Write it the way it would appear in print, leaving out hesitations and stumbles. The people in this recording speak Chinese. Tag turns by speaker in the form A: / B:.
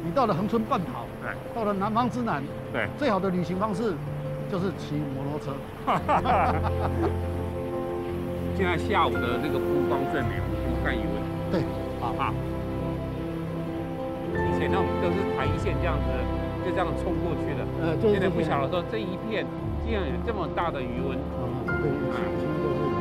A: 你到了恒春半岛，
B: 对，
A: 到了南方之南，
B: 对，
A: 最好的旅行方式就是骑摩托车。
B: 现在下午的那个风光最美，不看语文。
A: 对，
B: 啊。以前呢，我们都是台一线这样子，就这样冲过去的。
A: 就是
B: 现在不晓得说这一片竟然有这么大的余温。
A: 对，其实都是。